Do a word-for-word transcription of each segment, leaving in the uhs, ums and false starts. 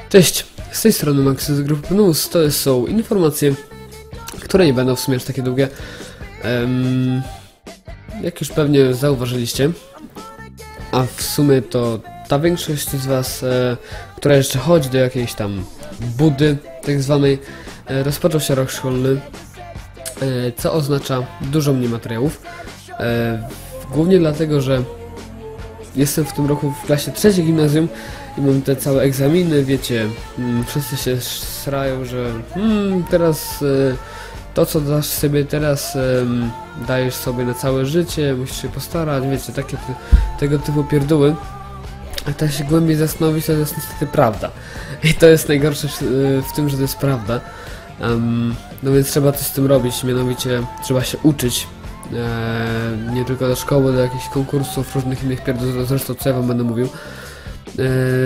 Cześć, z tej strony Max z grupy News. To są informacje, które nie będą w sumie aż takie długie. Um, jak już pewnie zauważyliście, a w sumie to ta większość z was, e, która jeszcze chodzi do jakiejś tam budy tak zwanej, e, rozpoczął się rok szkolny, e, co oznacza dużo mniej materiałów. E, głównie dlatego, że jestem w tym roku w klasie trzeciej gimnazjum i mam te całe egzaminy, wiecie, mm, wszyscy się srają, że mm, teraz y, to co dasz sobie teraz y, dajesz sobie na całe życie, musisz się postarać, wiecie, takie ty, tego typu pierdoły. A tak się głębiej zastanowić, to jest niestety prawda. I to jest najgorsze w, w tym, że to jest prawda. Um, no więc trzeba coś z tym robić, mianowicie trzeba się uczyć. Eee, nie tylko do szkoły, do jakichś konkursów, różnych innych pierdół, zresztą co ja wam będę mówił. Eee,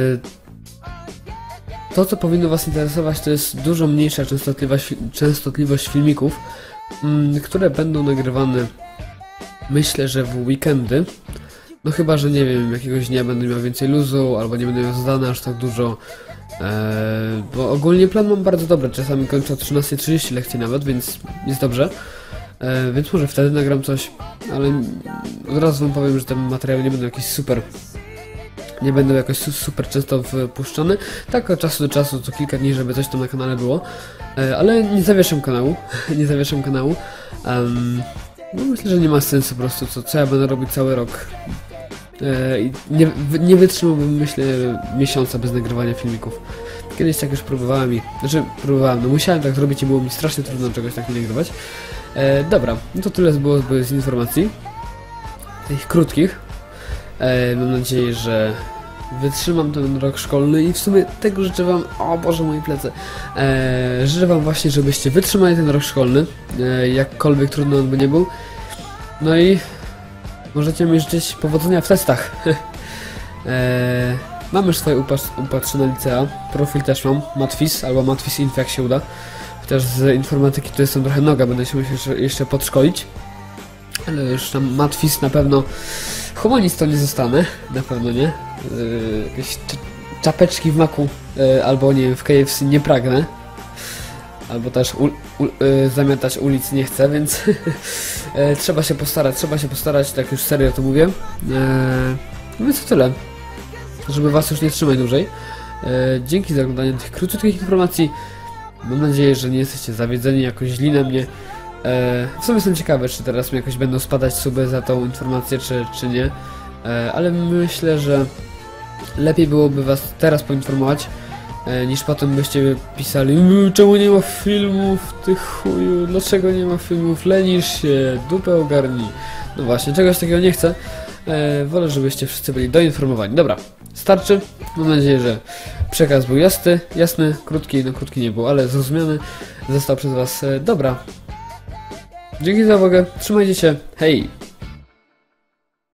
to, co powinno was interesować, to jest dużo mniejsza częstotliwość, częstotliwość filmików, mm, które będą nagrywane, myślę, że w weekendy. No chyba, że nie wiem, jakiegoś dnia będę miał więcej luzu, albo nie będę miał zadane aż tak dużo. Eee, bo ogólnie plan mam bardzo dobry, czasami kończę o trzynastej trzydzieści lekcje nawet, więc jest dobrze. E, więc może wtedy nagram coś, ale od razu wam powiem, że te materiały nie będą jakieś super, nie będą jakoś su super często wpuszczane, tak od czasu do czasu, co kilka dni, żeby coś tam na kanale było, e, ale nie zawieszam kanału, nie zawieszam kanału, um, no myślę, że nie ma sensu po prostu, co, co ja będę robić cały rok, e, i nie, nie wytrzymałbym, myślę, miesiąca bez nagrywania filmików. Kiedyś tak już próbowałem i, znaczy próbowałem, no musiałem tak zrobić i było mi strasznie trudno czegoś tak nie nagrywać. E, dobra, no to tyle było z informacji, tych krótkich. E, mam nadzieję, że wytrzymam ten rok szkolny i w sumie tego życzę wam, o Boże, moje plecy, e, życzę wam właśnie, żebyście wytrzymali ten rok szkolny, e, jakkolwiek trudno on by nie był. No i możecie mi życzyć powodzenia w testach. e, mam już swoje upatrzę na licea, profil też mam, Matwis albo Matwis Info, jak się uda. Chociaż z informatyki to jestem trochę noga, będę się musiał jeszcze podszkolić. Ale już tam Matwis na pewno, humanistą nie zostanę, na pewno nie. Yy, jakieś czapeczki w maku, yy, albo nie wiem, w K F C nie pragnę. Albo też u, u, yy, zamiatać ulic nie chcę, więc yy, trzeba się postarać, trzeba się postarać, tak już serio to mówię. Yy, no więc to tyle, żeby was już nie trzymać dłużej. Yy, dzięki za oglądanie tych króciutkich informacji. Mam nadzieję, że nie jesteście zawiedzeni jakoś źli na mnie. E, w sumie jestem ciekawy, czy teraz mi jakoś będą spadać suby za tą informację, czy, czy nie. E, ale myślę, że lepiej byłoby was teraz poinformować, e, niż potem byście pisali, czemu nie ma filmów, ty chuju, dlaczego nie ma filmów, lenisz się, dupę ogarnij. No właśnie, czegoś takiego nie chcę. E, wolę, żebyście wszyscy byli doinformowani. Dobra, starczy. Mam nadzieję, że przekaz był jasny, jasny, krótki, no krótki nie był, ale zrozumiany został przez was. E, dobra. Dzięki za uwagę, trzymajcie się, hej!